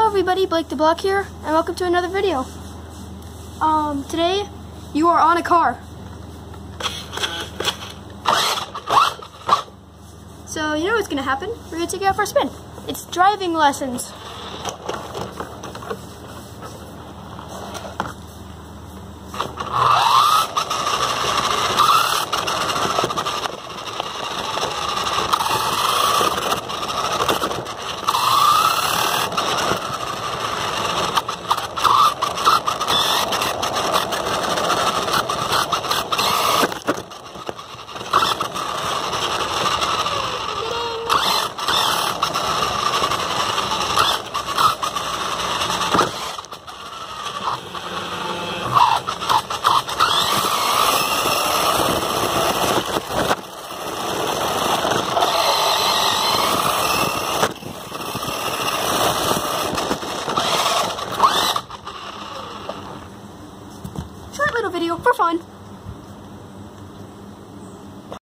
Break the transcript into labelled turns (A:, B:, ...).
A: Hello everybody, Blake the Block here, and welcome to another video. Today, you are on a car. So, you know what's going to happen? We're going to take you out for a spin. It's driving lessons. Short little video for fun.